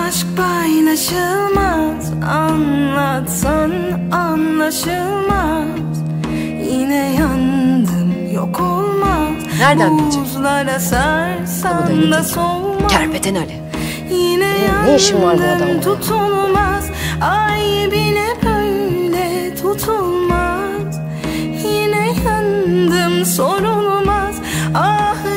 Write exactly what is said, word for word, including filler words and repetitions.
aşk paylaşılmaz, anlatsan anlaşılmaz. Yine yandım, yok olmaz. Nereden bilecek? Buzlara sarsam da soğumaz. Kerpeten Ali. Yine Ne, ne işin var bu adamla? tutulmaz. Ay bile böyle tutulmaz. Yine yandım, sorulmaz. Ah